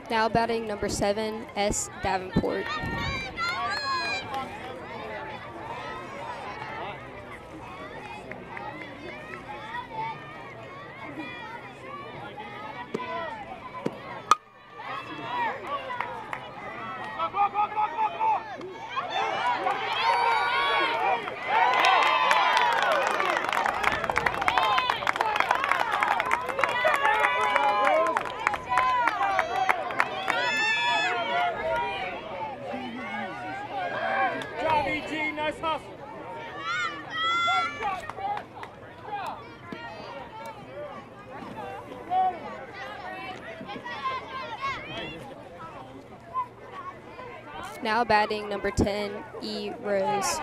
Now batting number 7, S. Davenport. Now batting number 10, E. Rose.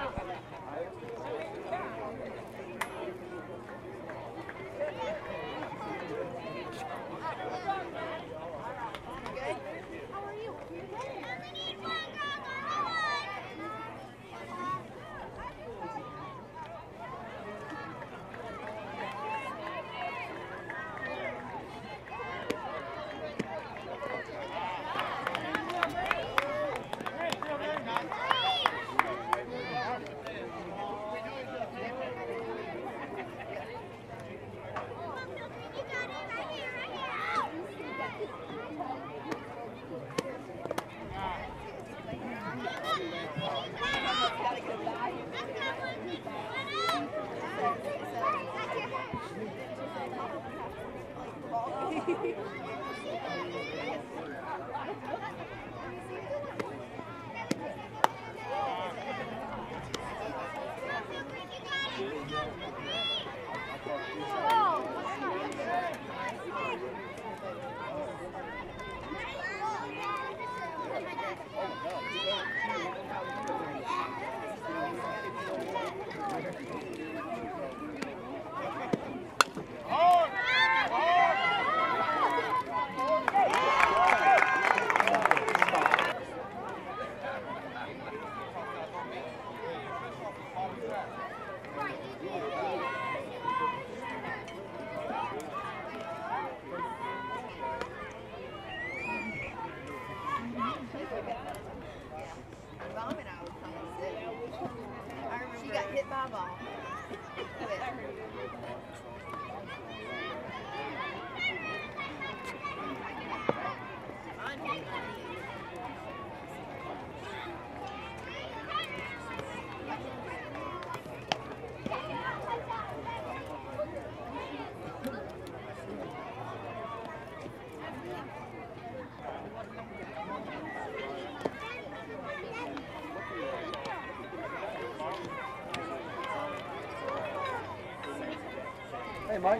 She got hit by a ball. Hey, Mike.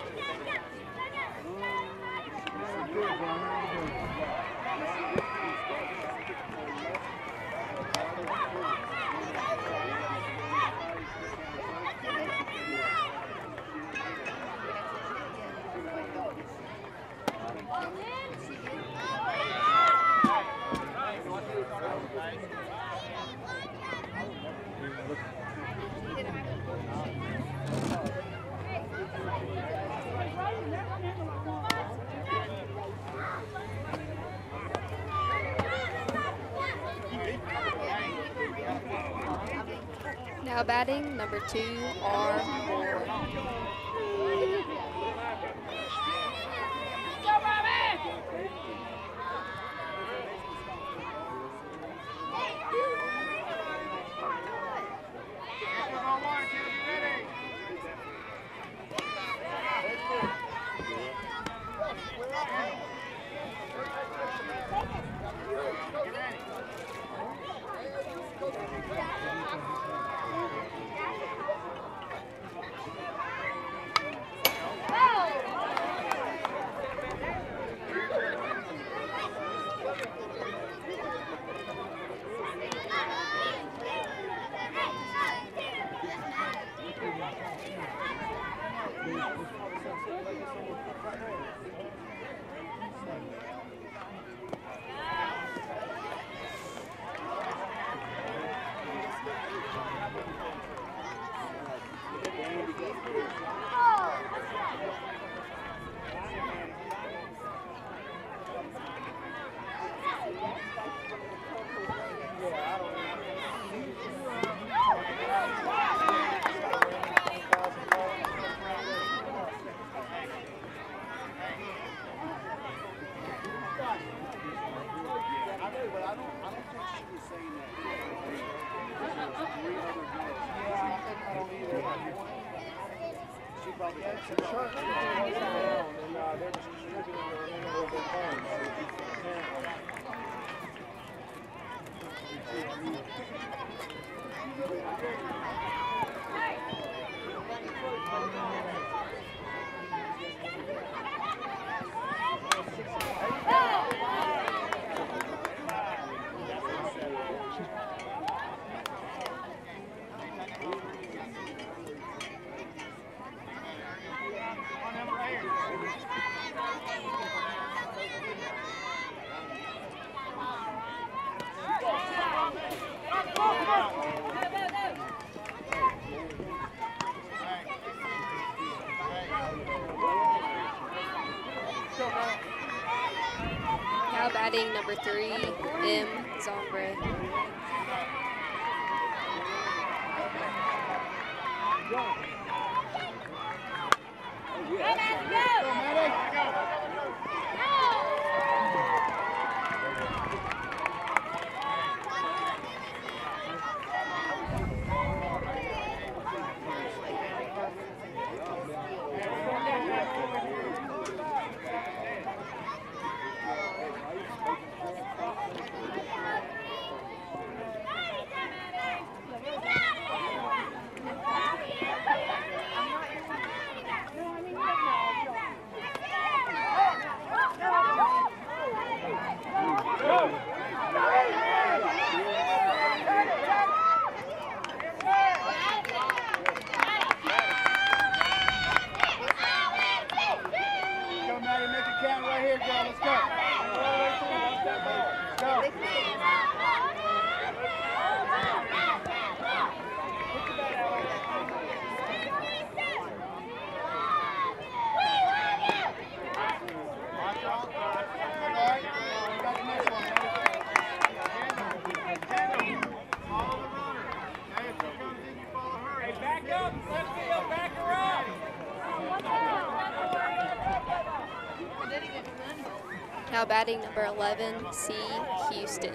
Now batting number 2, R. Moore. Now batting number 3, M. Zombre. Now batting number 11, C. Houston.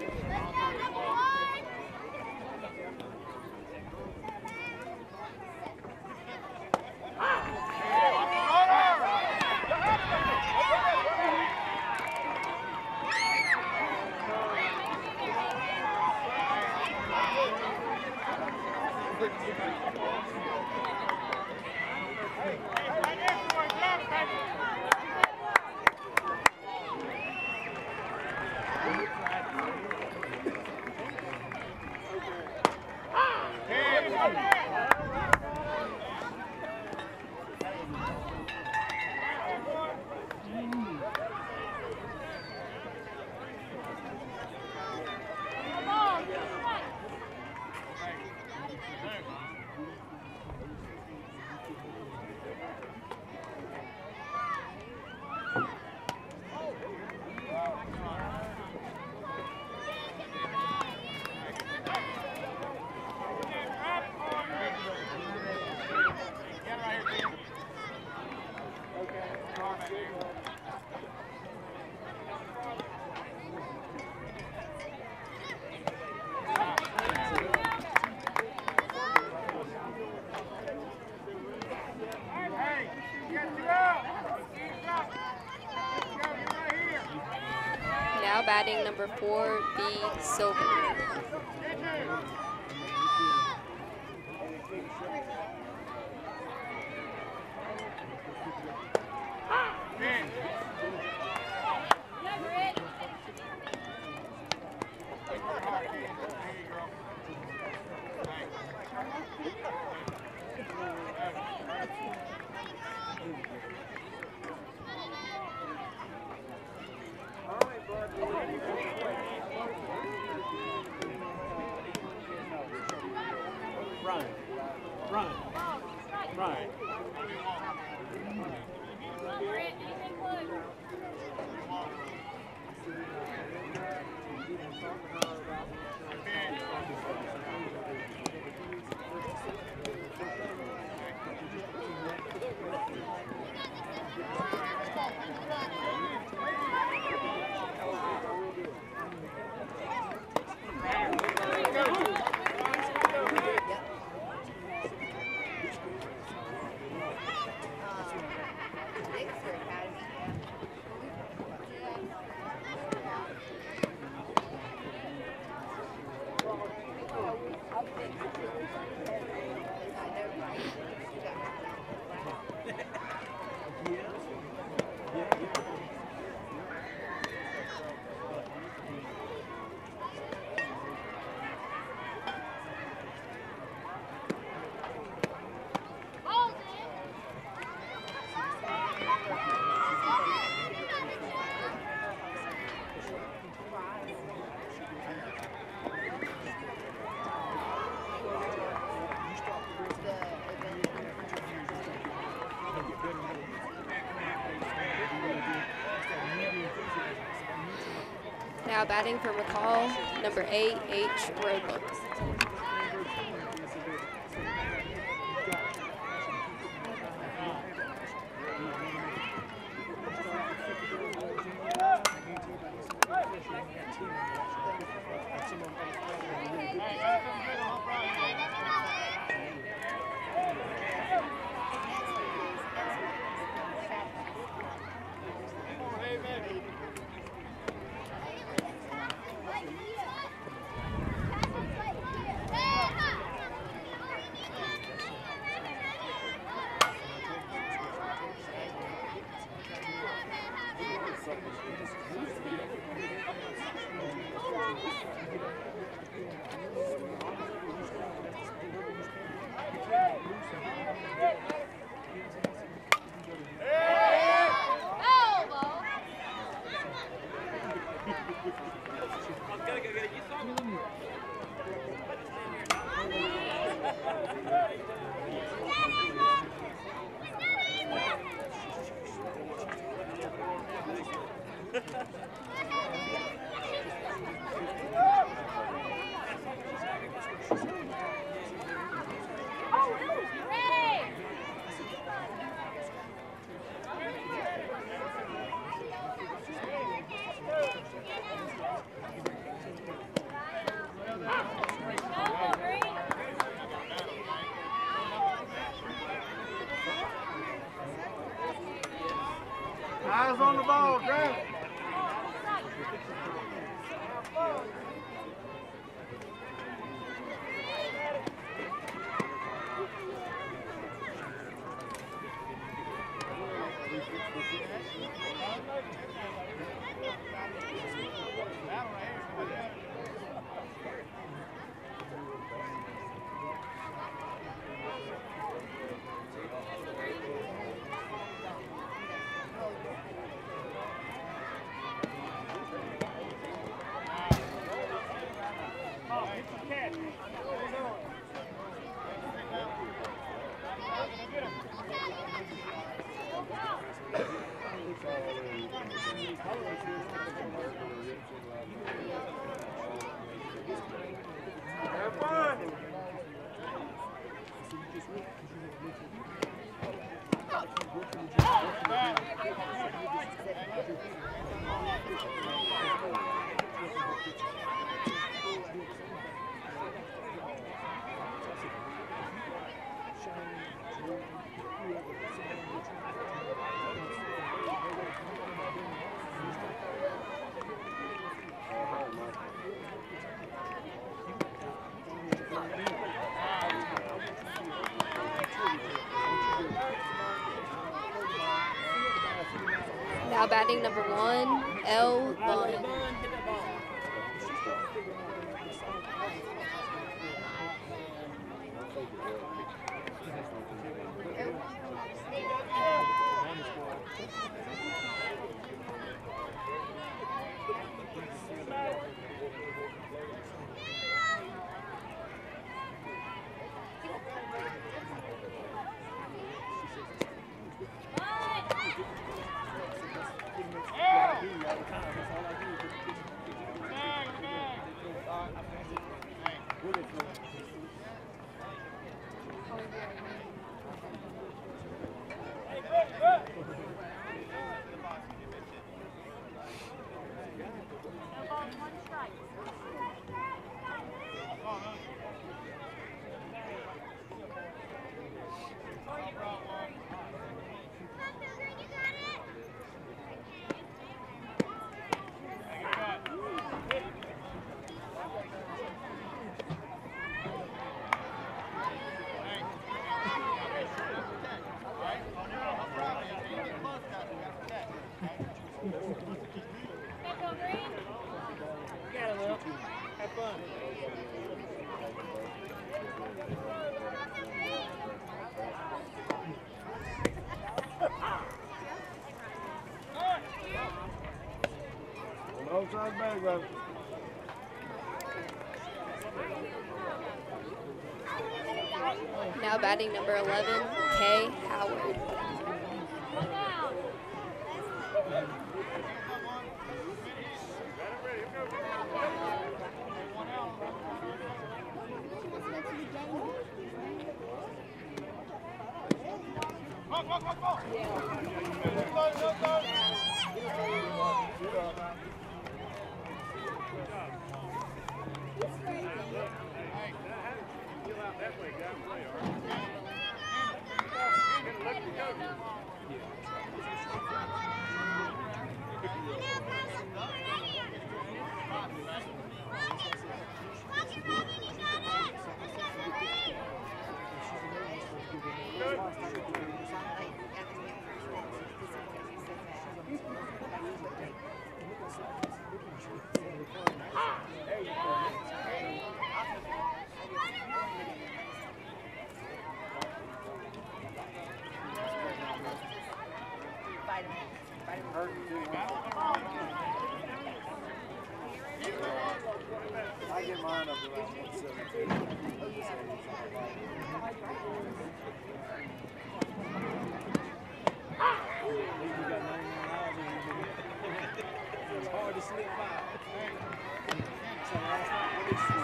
Now batting number 4, B. Silver. Right. Now batting for McCall, number 8, H. Roebuck. Eyes on the ball, grab it. Have fun. Now batting number 1, L. Bun. Outside bag, brother. Now batting number 11, K. Howard. Ready, go. I get mine up to about 117. It's hard to slip by. So last night, what did you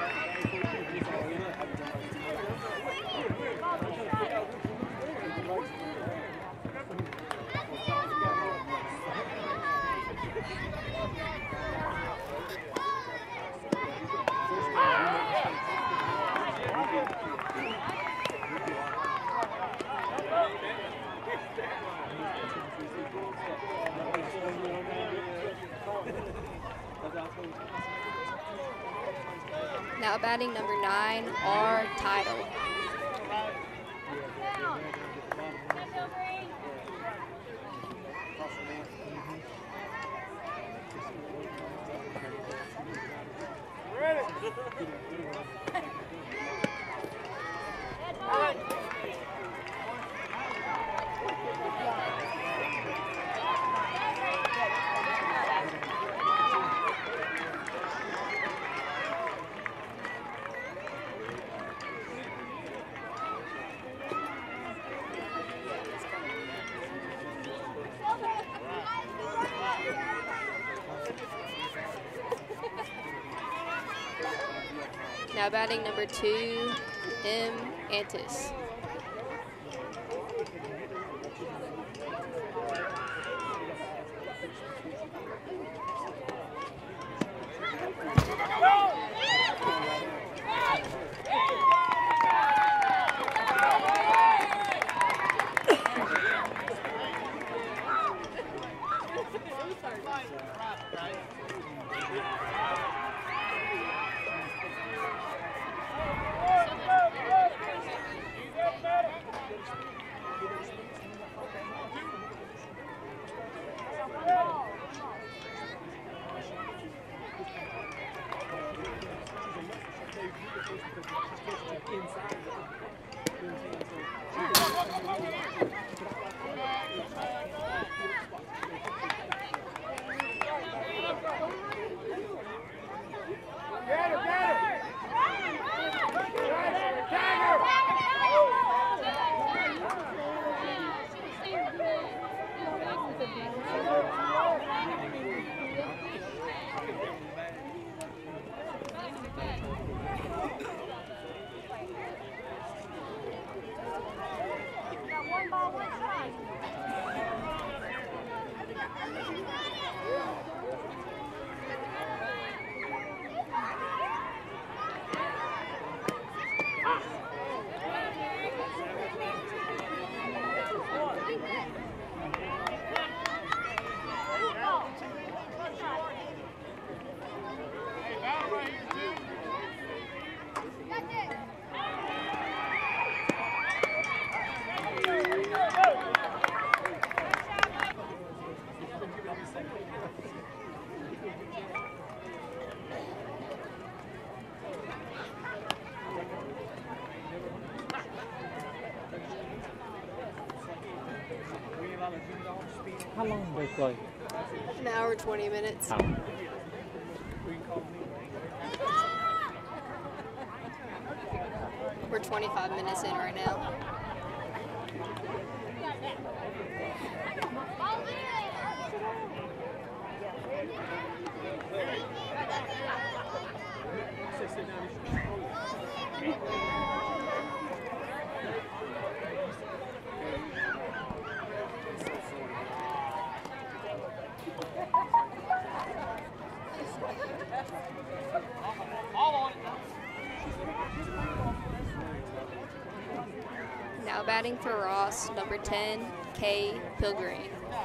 Now batting number 9, R. Title. Now batting number 2, M. Antis. How long do they play? An hour, 20 minutes. How? We're 25 minutes in right now. Now batting for Ross, number 10, Kay Pilgrim.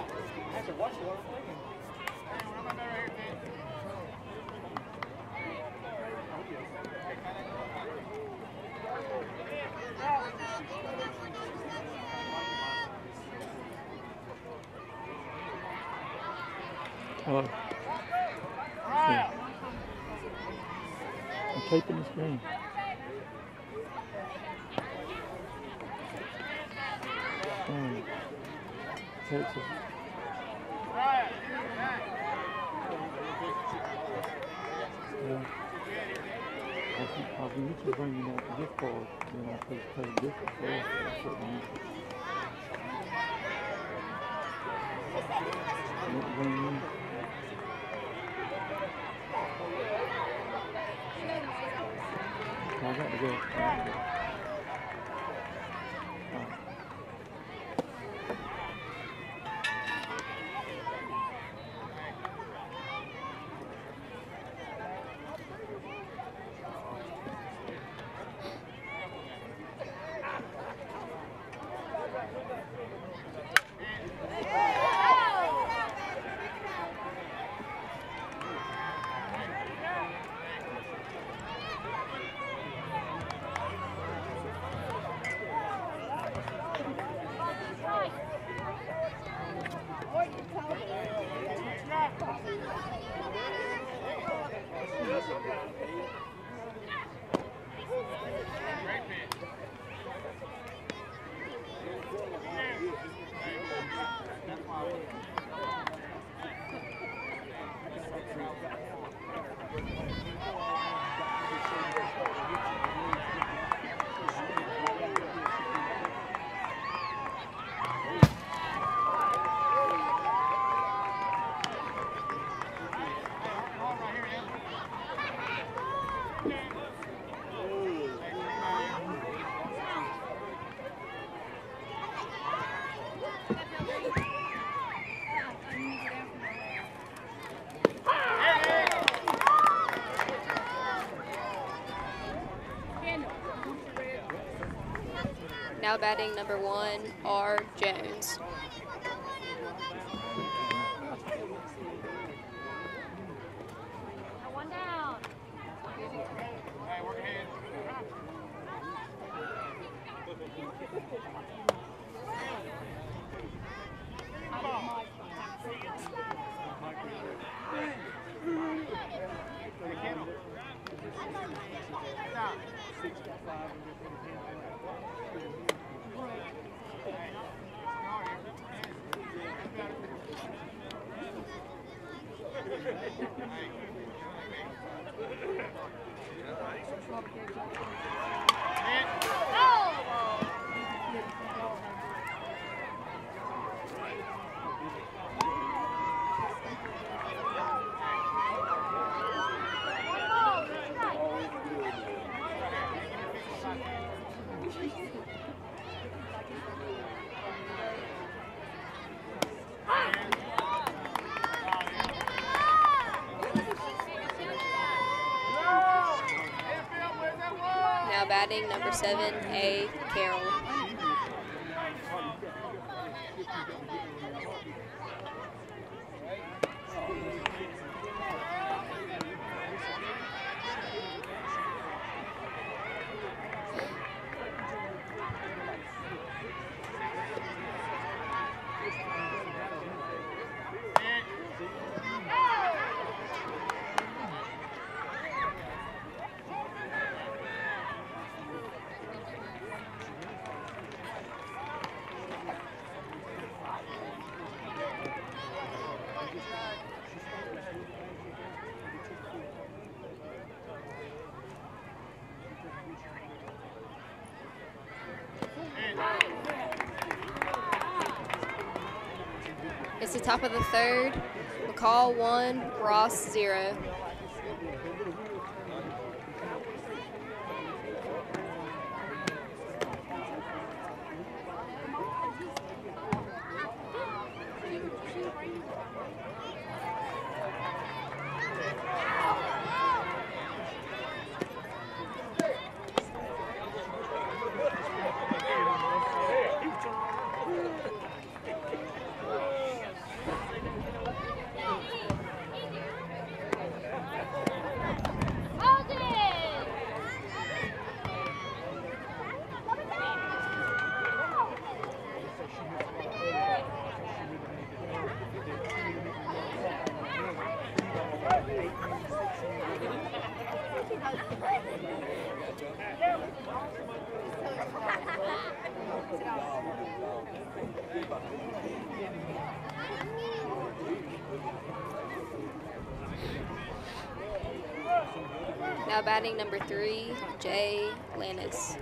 Hello. Yeah. I'm taping the screen. Texas. Yeah. I'll be usually bringing out the gift card, then I'll pay the difference for it. That's what I need. I got to go. Now batting number 1, R. Jones. One down. Now batting number 7, A. Carroll. It's the top of the third. McCall 1, Ross 0. Now batting number 3, Jay Lannis.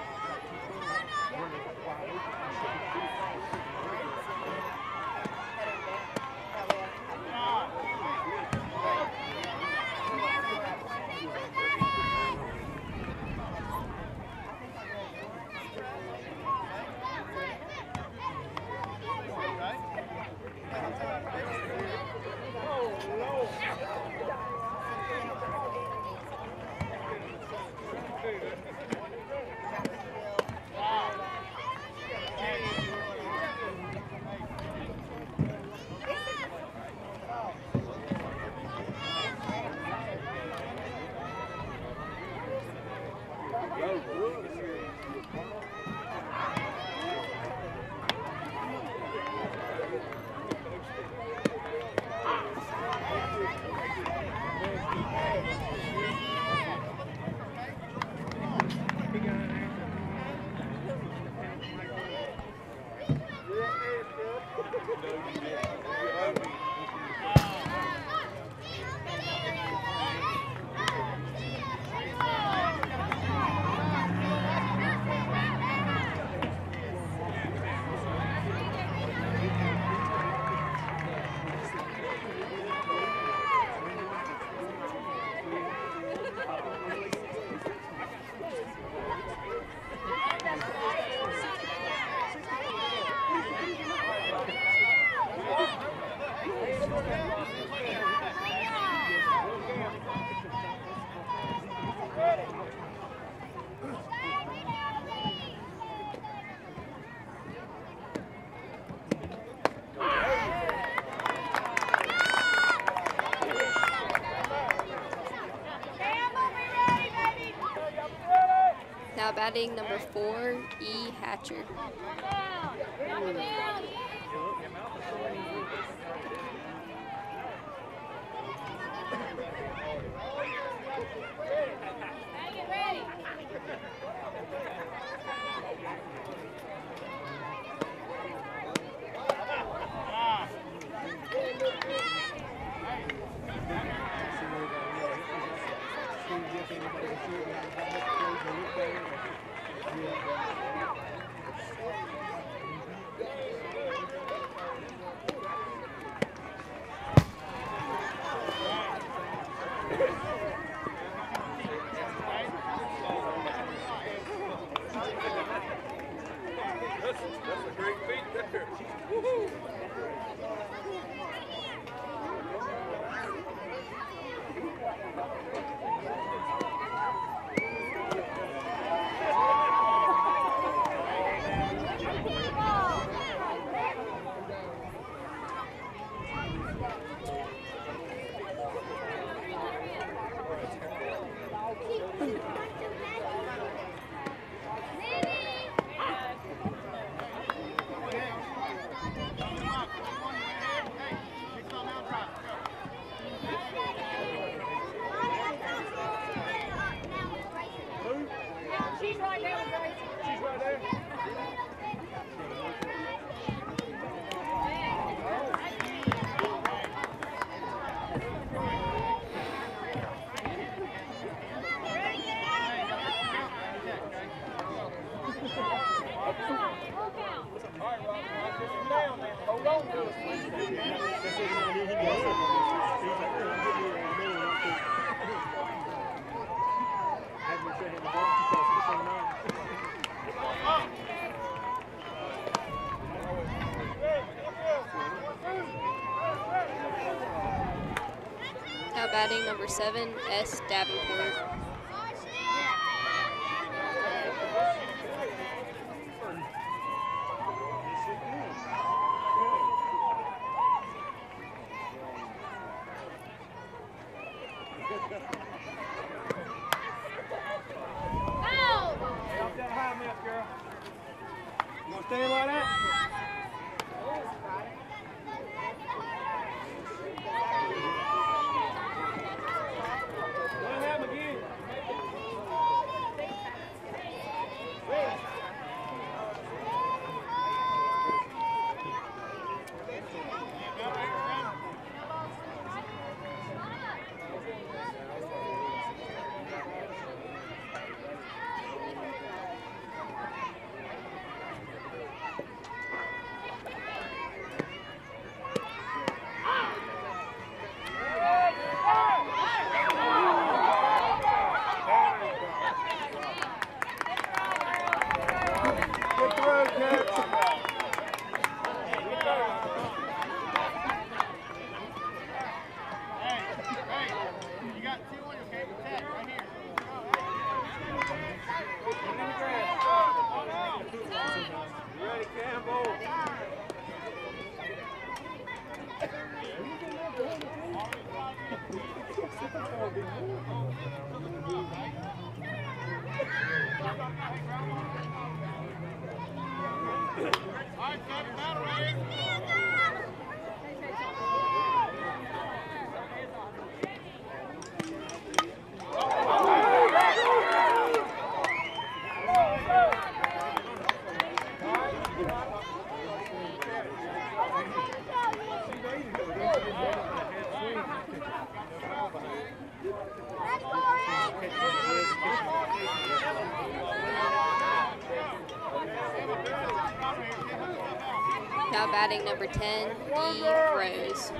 Now batting number 4, E. Hatcher. That's a great feat there. Woo-hoo. Now batting number 7, S. Davenport. Stay like that. Let him again. Now batting number 10, E. Rose.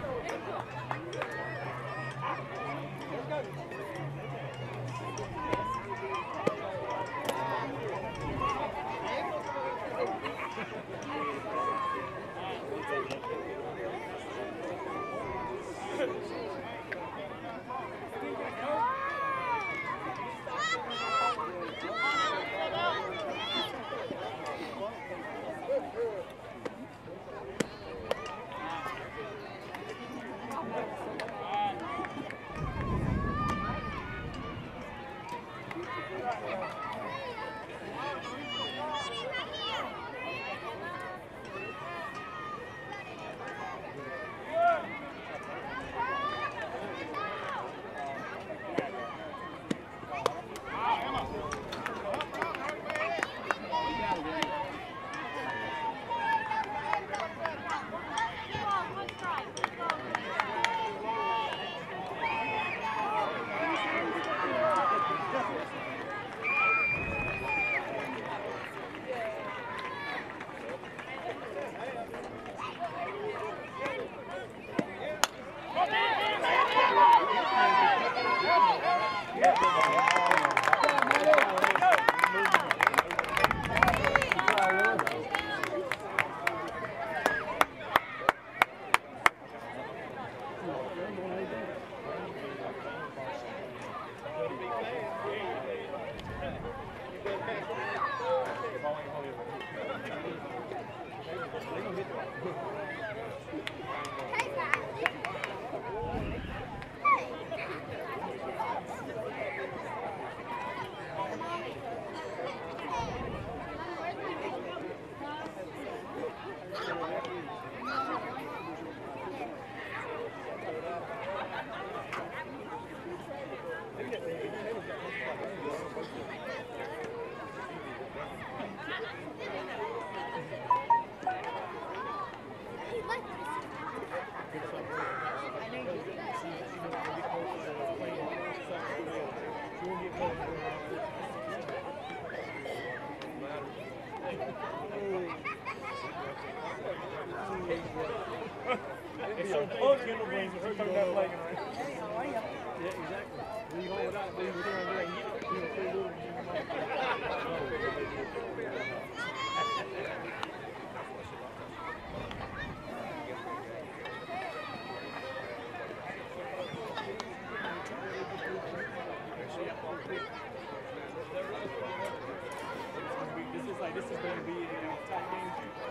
This is going to be a tight game.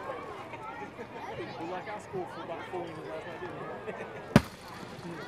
We like our score for about 4 innings last night, didn't we?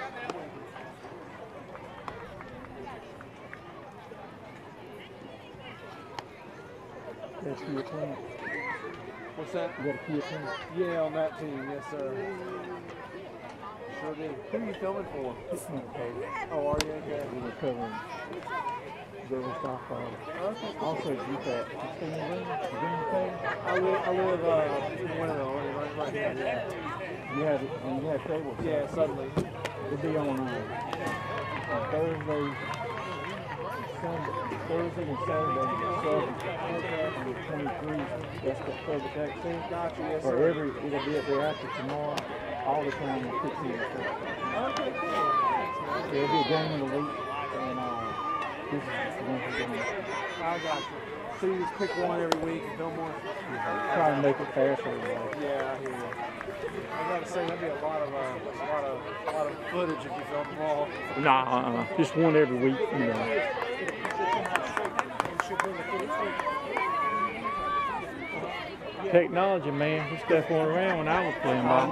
That's your team. What's that? You got a key team. Yeah, on that team, yes, sir. Sure did. Who are you filming for? It's not cold. Oh, are you? Okay. We were covering River Stockfire. Also, you got 16 rings, green pay. I live in one of the right here. Yeah. You had tables. Yeah, suddenly. It'll be on Thursday and Saturday. On the 23rd, that's the COVID vaccine. Gotcha, yes, For sir. it'll be at the after tomorrow, all the time at 15. Okay, cool. So it'll be a game of the week, and this is the one we're going to I got you. So you just pick one every week and film one? try to make it faster. Yeah, I hear you. I gotta say that'd be a lot of footage if you filmed them all. Nah, just one every week, you know. technology, man. This stuff went around when I was playing ball.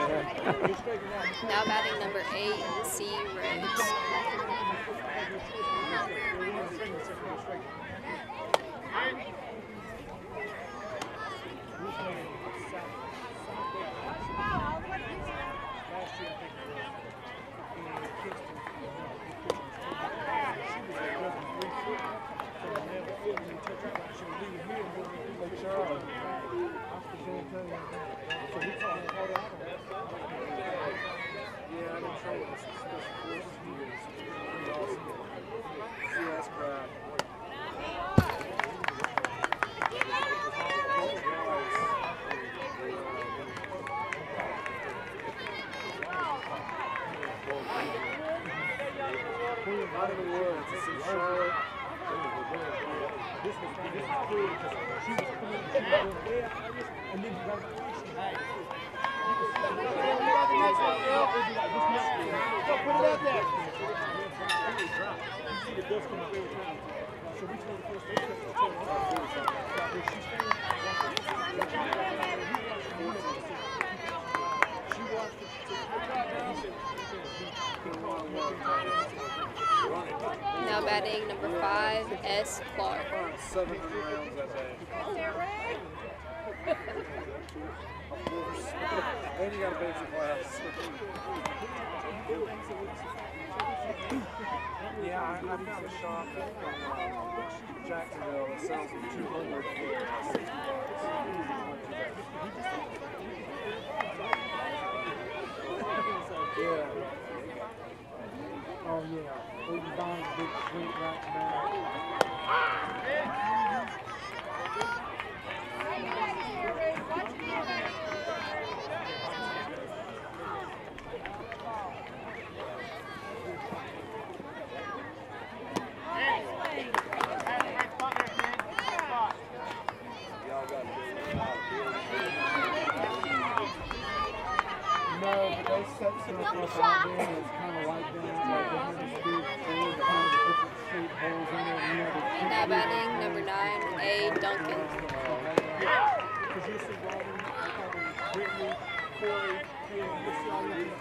Now batting number 8, C. Rhodes. Now batting number 5, S. Clark. 700 rounds that day. And you got a basic class. Yeah, I found a shop in Jacksonville that sells them 200 Yeah. Oh, yeah. We designed a big suite right now. No, but they set some up out there and it's kind of like that. Like they have these big holes, kind of different shaped holes in there. And you have a Now batting number 9, A. Duncan. because you see Robin, Brittany, Corey, and you see all these.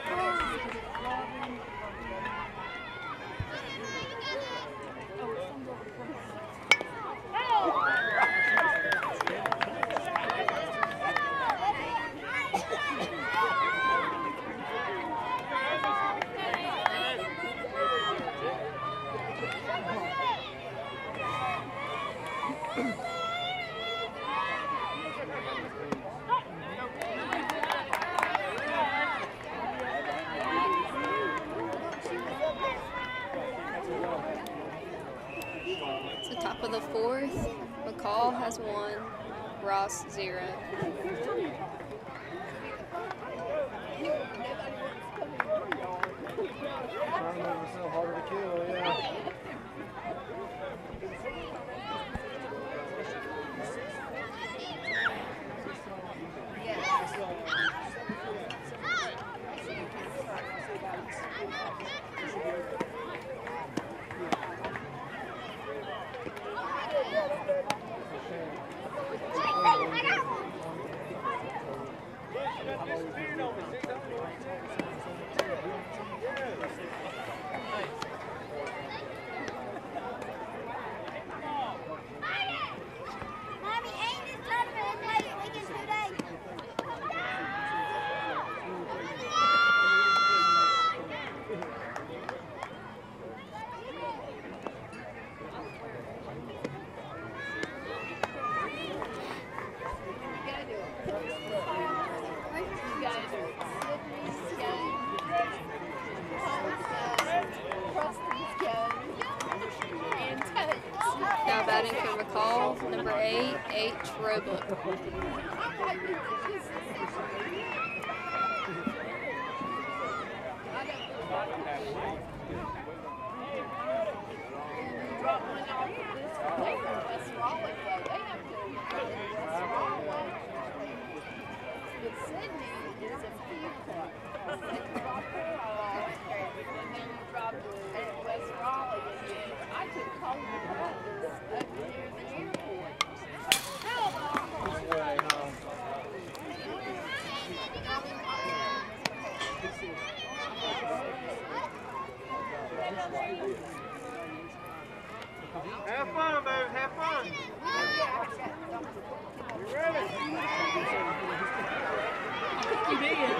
It's the top of the 4th. McCall has 1, Ross 0. Trying to make myself harder to kill, yeah. Now batting for McCall, number 8, H. Roebuck. This way, not Have fun, baby. Have fun. You ready? You did.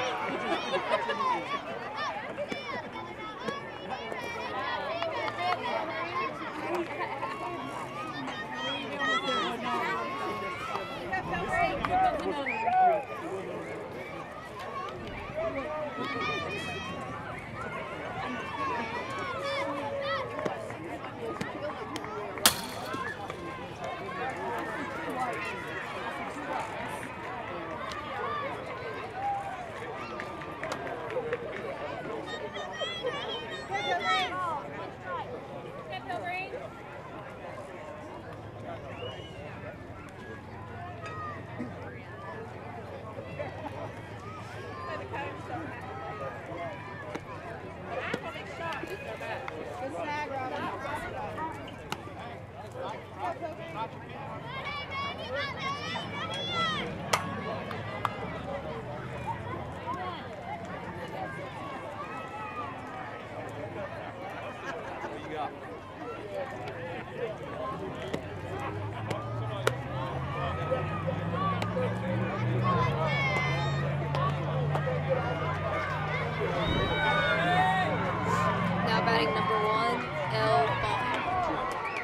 Now batting number 1, L. Bond.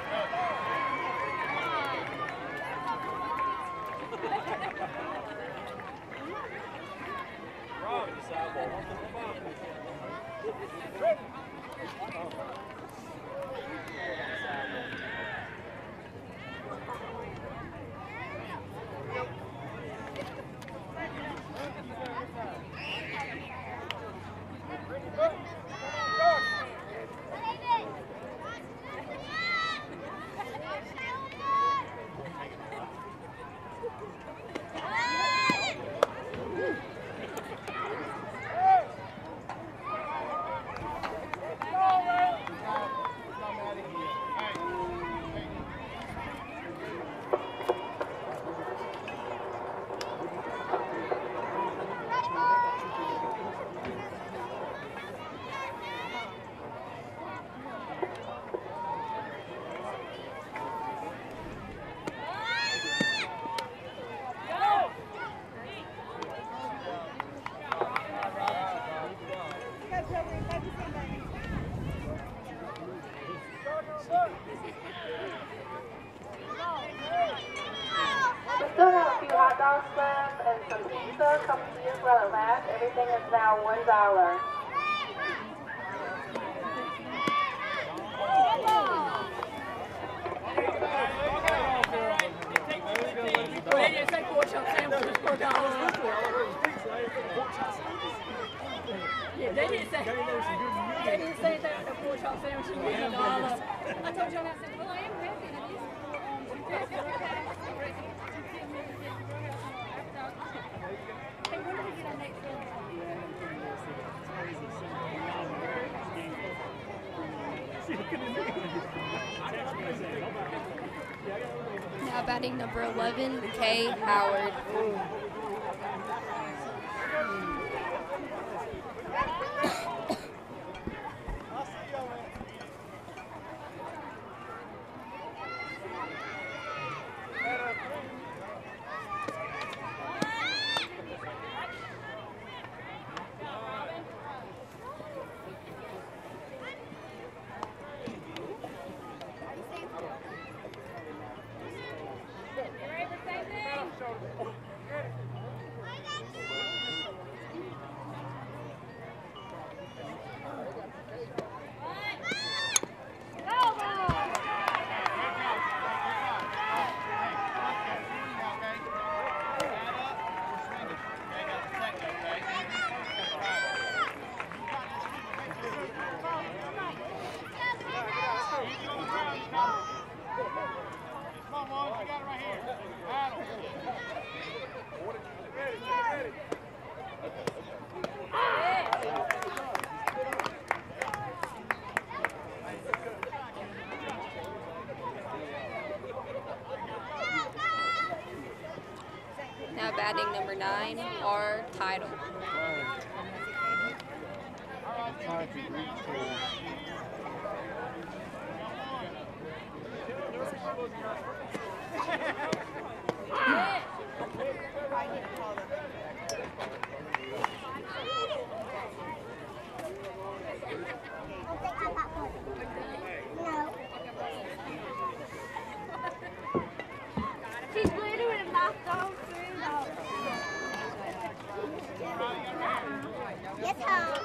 We still have a few hot dogs left and some pizza. Come see us while it lasts. Everything is now $1. They didn't say pork chop sandwiches per dollar. Yeah, they didn't say that the pork chop sandwiches was $1. I told y'all that. Well, I am happy that these. Hey, when did we get our next one? Now batting number 11, Kay Howard. Now batting number 9, R. Title. Trying to reach She's literally knocked off food off. Yes, huh?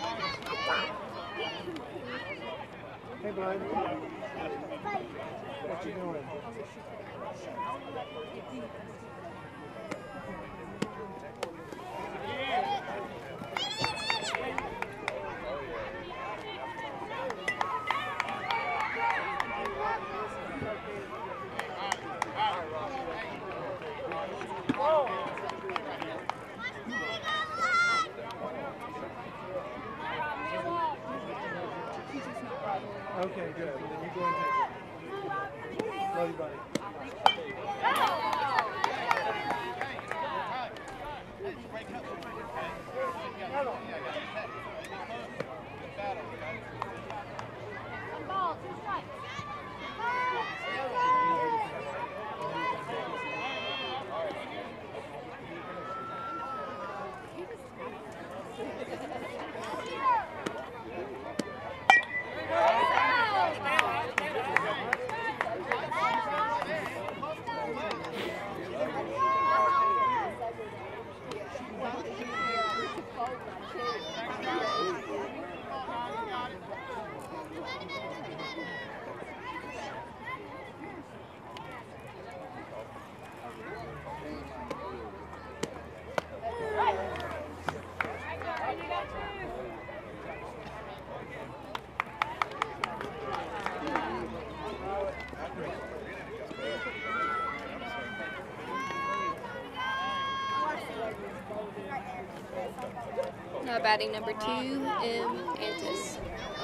Hey, bud. What you doing? Okay, good. Then you go and take it. Love you, buddy. Now batting number 2, M. Antis.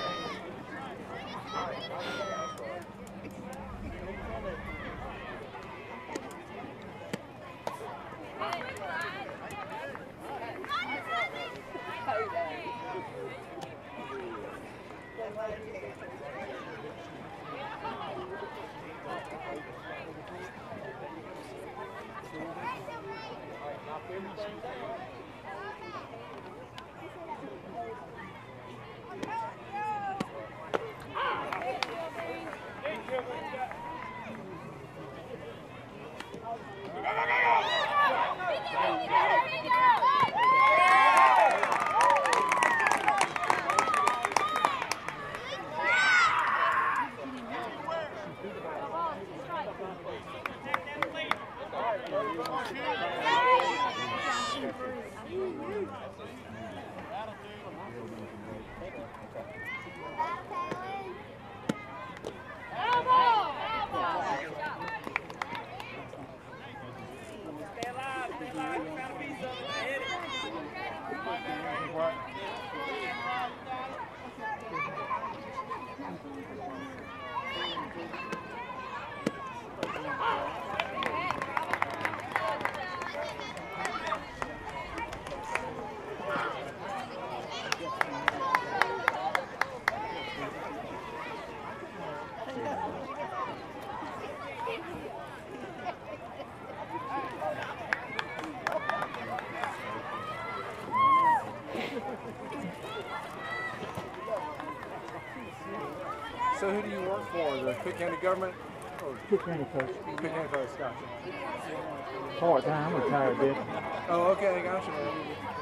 So who do you work for? The Pitt County government? Or Pitt County Coach. Pitt County Coach, gotcha. Part-time, retired deputy. Oh, okay, gotcha, man.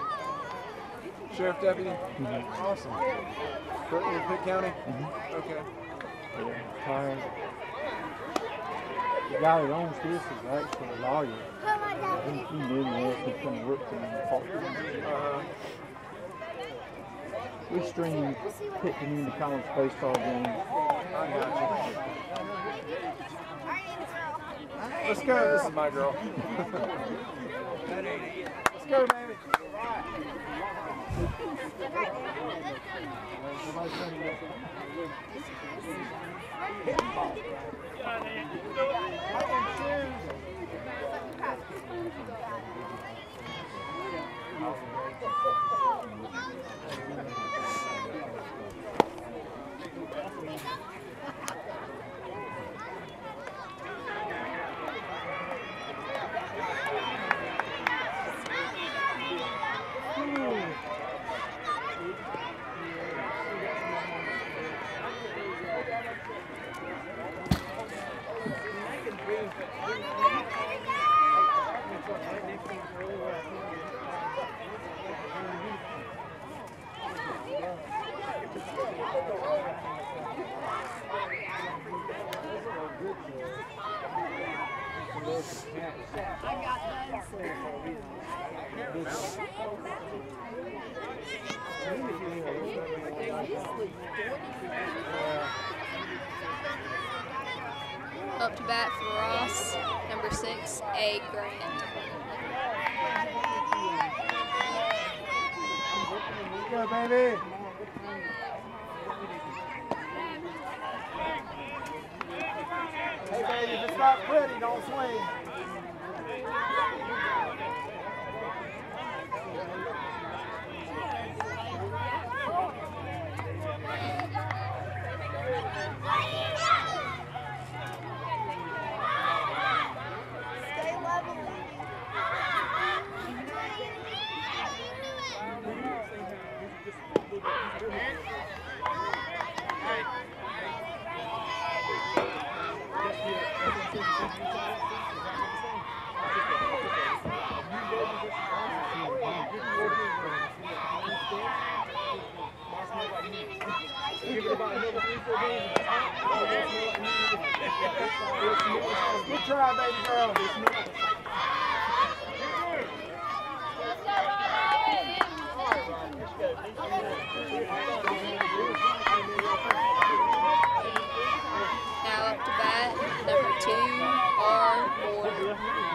Sheriff deputy? Mm-hmm. Awesome. In Pitt County? Mm-hmm. Okay. Yeah, retired. The guy that owns this is actually a lawyer. He knew me as he's going to work for me in the park. We stream Pitt Community College baseball games. I got you. Let's go. This is my girl. Let's go, baby. Up to bat for Ross, number 6, A. Grant. Go, baby. Hey, baby, if it's not pretty, don't swing. Stay level. Good try, baby girl. Now up to bat, number 2, R. Moore.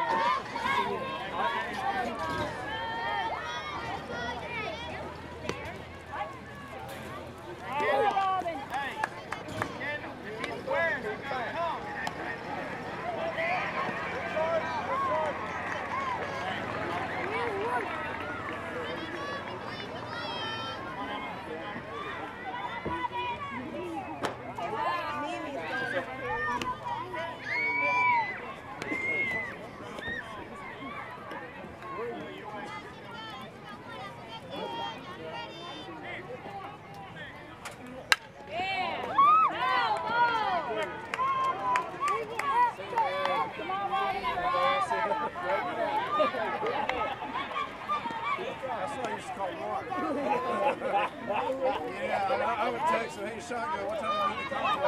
Yeah, I would text him, hey, shotgun, what time do you need to come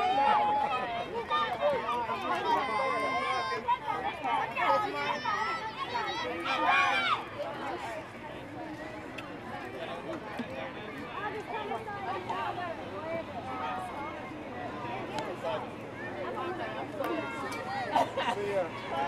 See ya.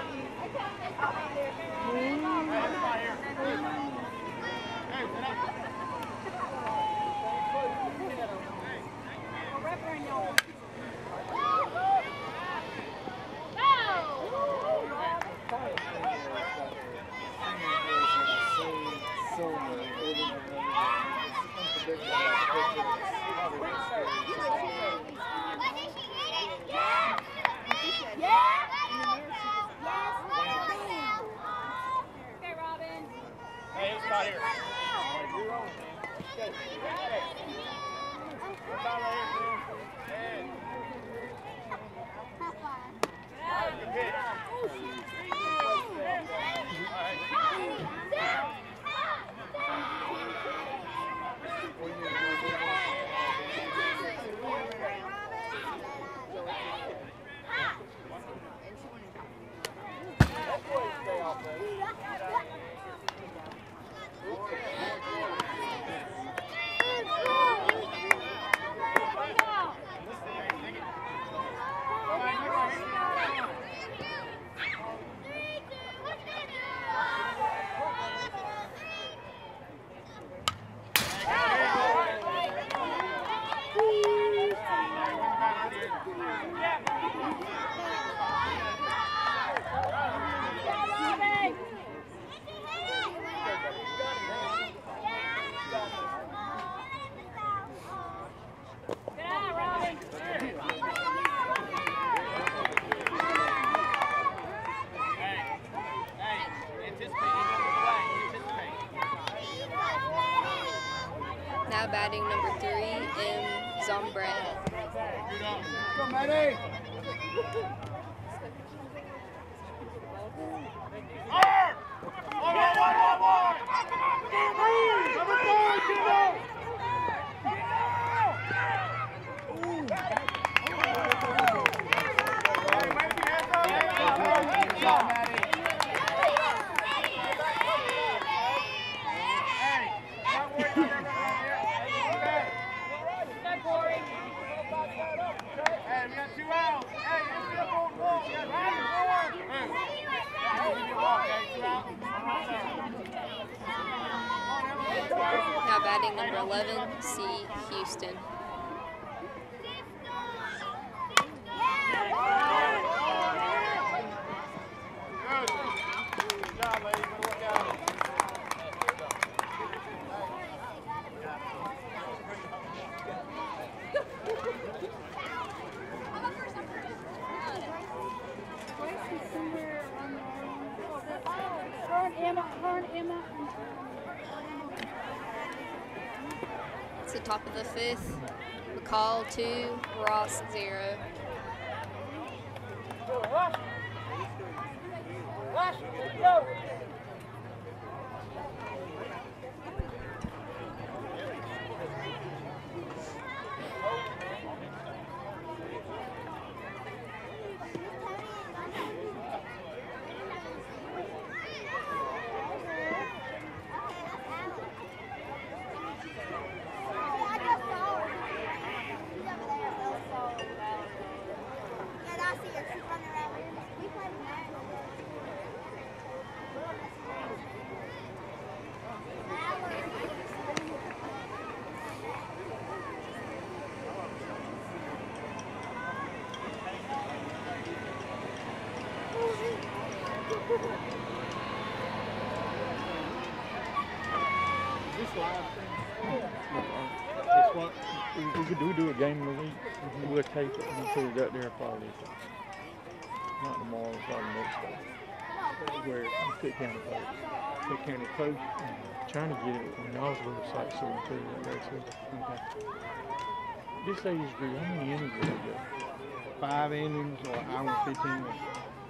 Now batting number 3, M. Zombret. Come, Maddie. batting number 11, C. Houston. Good job, ladies. Look out. It's the top of the 5th. McCall 2, Ross 0. It's what we could do a game of the week. We'll tape it and put it up there probably. Not tomorrow, probably next day. Where Cook County Post. Cook County Post, trying to get it on y'all's website so we put it up there too. Okay. This age group, how many innings did they go? 5 innings or hour 15 minutes?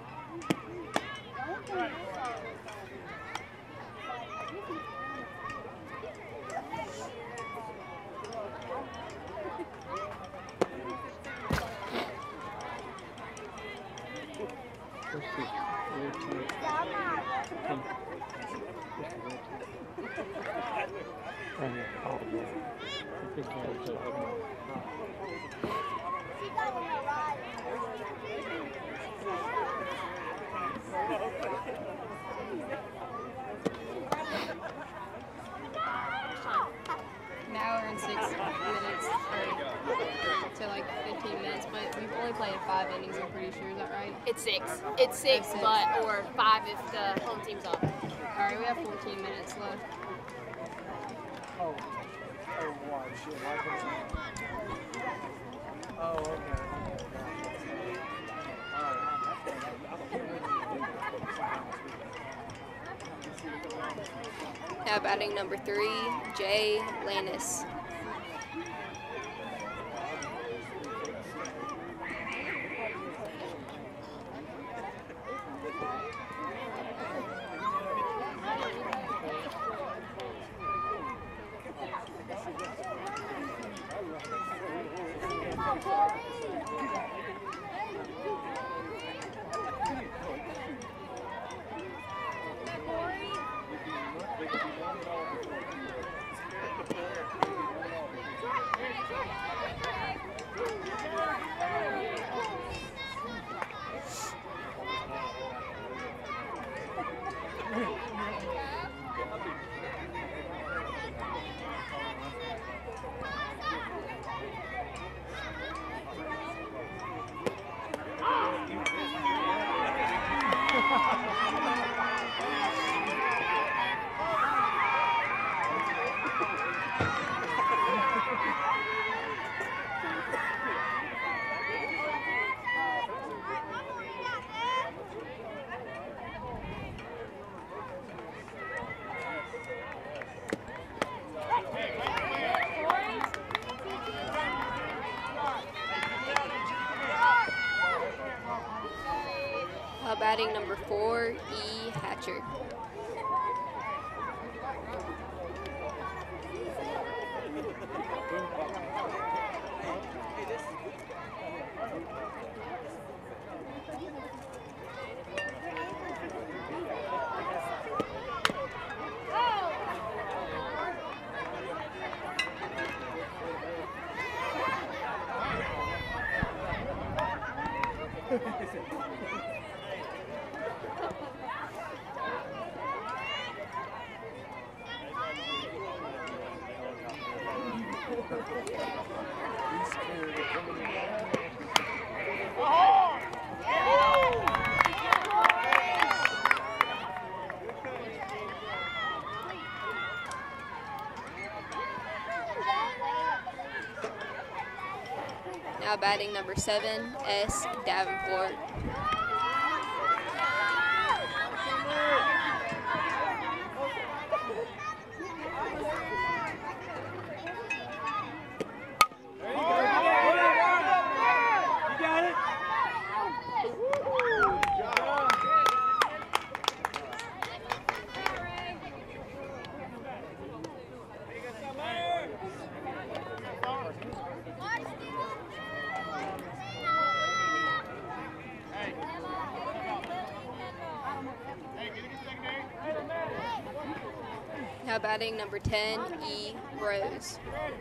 An hour and 6 minutes, to like 15 minutes, but we've only played 5 innings, I'm pretty sure, is that right? It's 6. It's 6, but or 5 if the home team's up. Alright, we have 14 minutes left. Oh, what? Shit, oh, okay. Now batting number 3, Jay Lannis. Batting number 4, E. Hatcher. Now batting number 7, S. Davenport. Now batting number 10, E. Rose.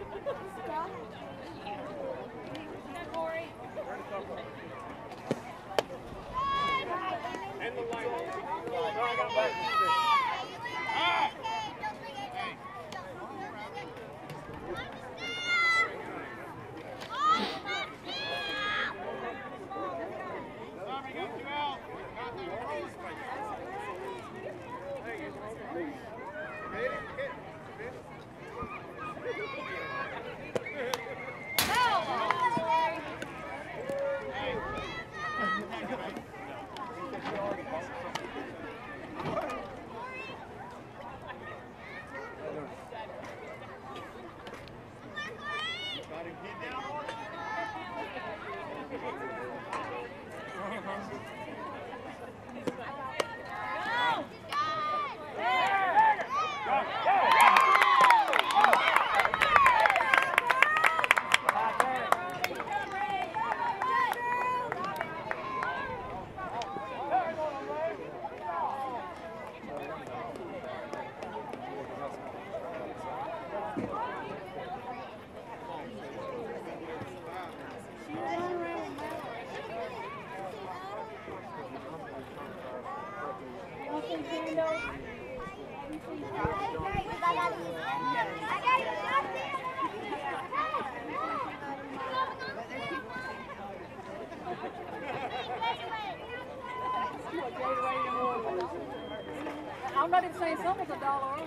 I'm not even saying something's $1 over.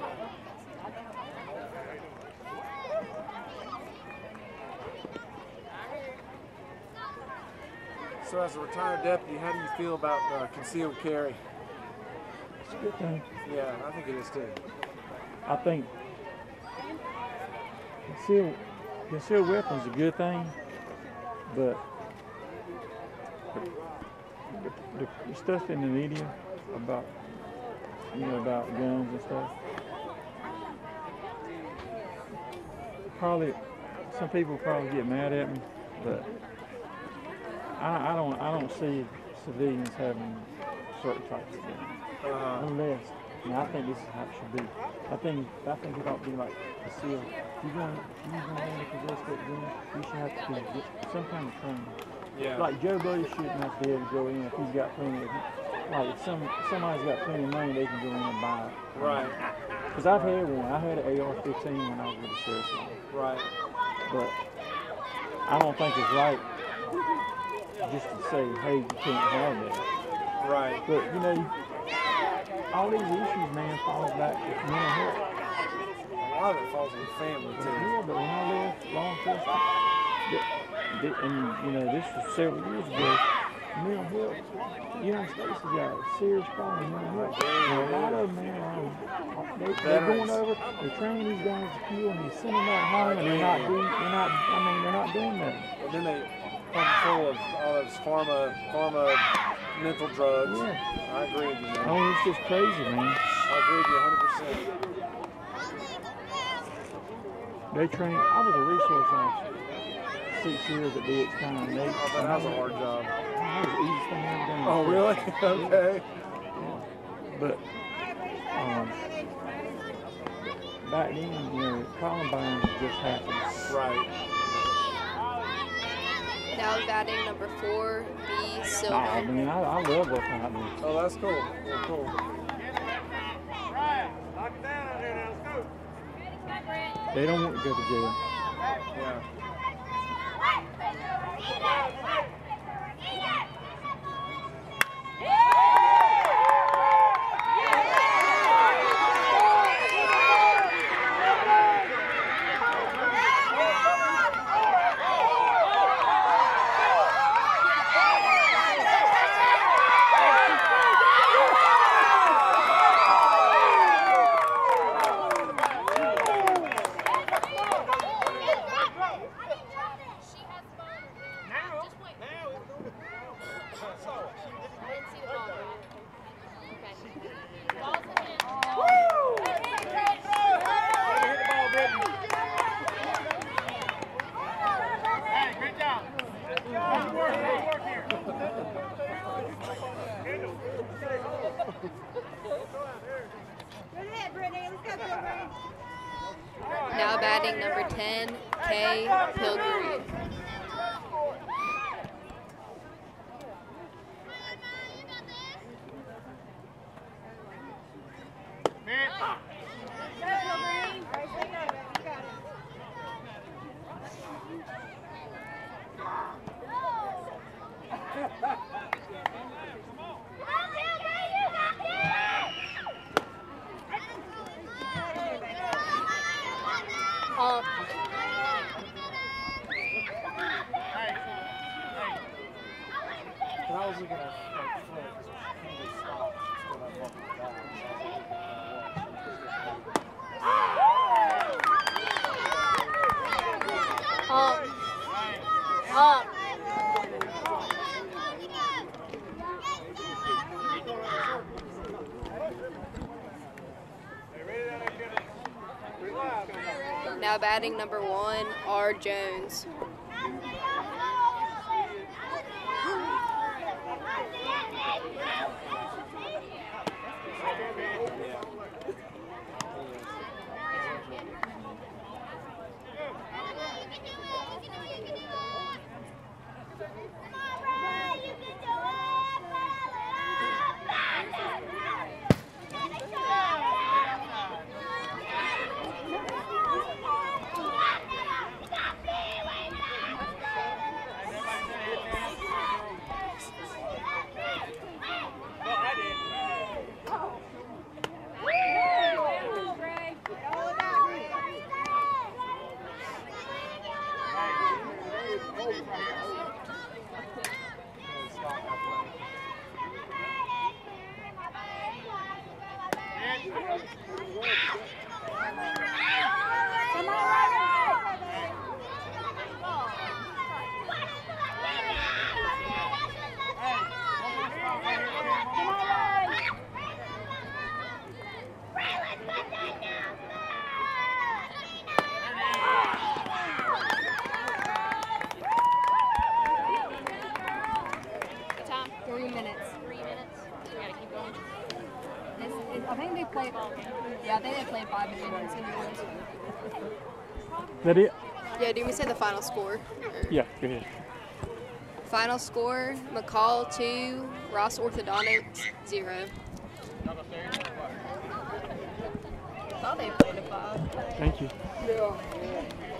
So as a retired deputy, how do you feel about concealed carry? It's a good thing. Yeah, I think it is too. I think concealed weapons is a good thing, but the stuff in the media about about guns and stuff, probably some people probably get mad at me, but I don't see civilians having certain types of guns unless. I think this is how it should be. I think it ought to be like concealed. You're going to possess that gun, you should have to get some kind of training. Yeah. Like Joe Buddy shouldn't have to be able to go in if he's got plenty of, like if somebody's got plenty of money, they can go in and buy it. Right. Because I've had one. I had an AR-15 when I was with the sheriff's office. Right. But I don't think it's right just to say, hey, you can't have that. Right. But all these issues, man, fall back to mental health. A lot of it falls in the family too. Yeah, but when I left law enforcement, and this was several years ago, mental health, the United States has got a serious problem with mental health. And a lot of them, man, they're going over, they're training these guys to kill, and they send them back home, and they're not doing nothing. And then they pump full of all those pharma mental drugs. Yeah. I agree with you, man. Oh, it's just crazy, man. I agree with you 100%. They train. I was a resource officer 6 years at DX County. That was a hard job. That was the easiest thing I ever done. Oh, really? Okay. But back then, Columbine just happened. Right. Now batting number 4, B. Silver. Oh, man, I love what's happening. Oh, that's cool. Well, cool. They don't want to go to jail. Yeah. batting number 10, Kay Pilgrim. But I was looking at like foot because he just stopped. So that fucking guy. Now batting number 1, R. Jones. I think they played 5 minutes. That it? Yeah, do we say the final score? Yeah, go ahead. Final score, McCall 2, Ross Orthodontics 0. I thought they played a 5. Thank you. Yeah.